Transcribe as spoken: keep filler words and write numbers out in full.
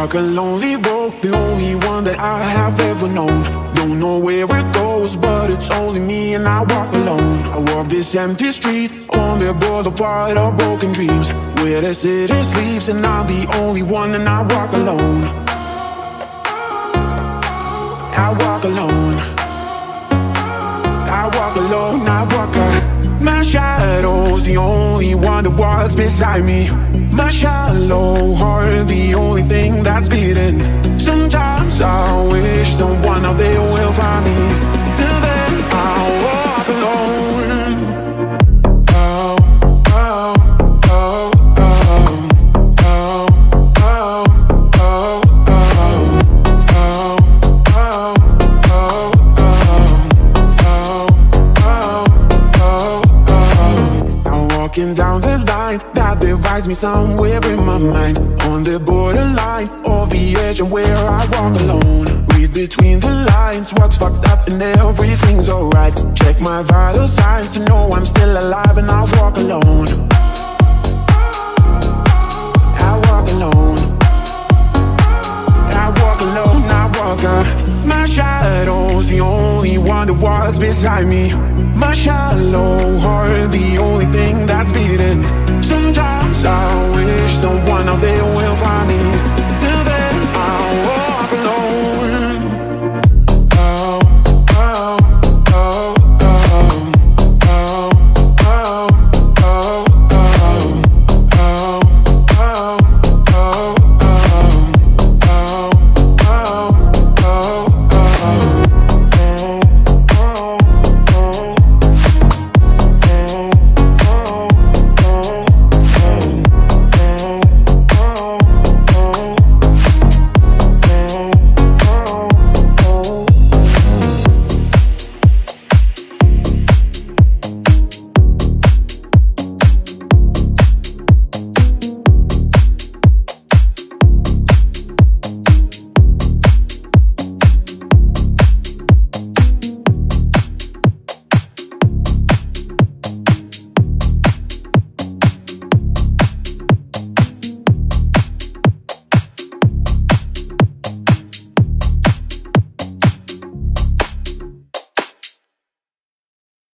walk a lonely road, the only one that I have ever known. Don't know where it goes, but it's only me and I walk alone. I walk this empty street on the boulevard of broken dreams, where the city sleeps and I'm the only one and I walk alone. I walk alone. I walk alone, I walk alone. My shadow's the only one that walks beside me. My shallow heart, the only thing that's beating. Sometimes I wish someone out there will find me. Till then I'll walk alone. Oh, oh, oh, oh, oh, oh, oh, walking down the line that divides me somewhere in my mind, on the borderline of the edge and where I walk alone. Read between the lines what's fucked up and everything's alright. Check my vital signs to know I'm still alive and I walk alone. I walk alone. I walk alone, I walk alone. My shadow's the only one that walks beside me. My shallow heart, the only thing that's beating. Sometimes I wish someone out there